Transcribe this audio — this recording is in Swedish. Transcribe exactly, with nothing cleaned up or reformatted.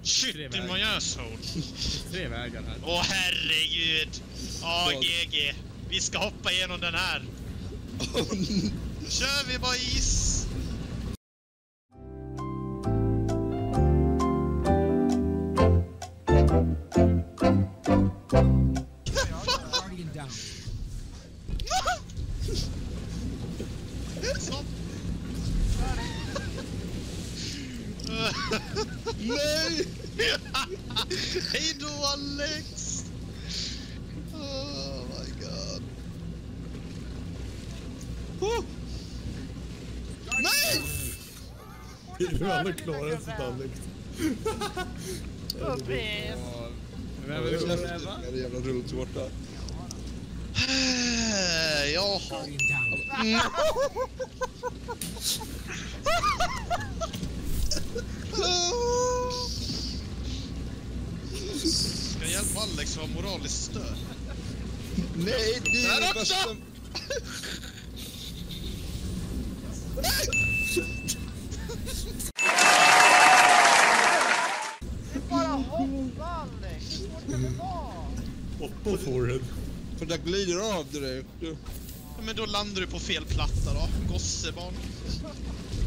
Shit in my asshole. Tre vägar här. Åh herregud. Åh G G. Vi ska hoppa igenom den här. Kör vi bara is. Nej! Hej då Alex! Oh my god. Oh. Nej! Du hade klarat sig Alex. Vem vill du räva? Det är jävla rulltårta. Jaha. Ska jag hjälpa Alex att vara moraliskt störd? Nej, det är där det också! bästa. Det är bara hoppa Alex! Hur svårt kan det vara? Hoppa forward. För det glider av direkt. Ja, men då landar du på fel platta då, gossebarn.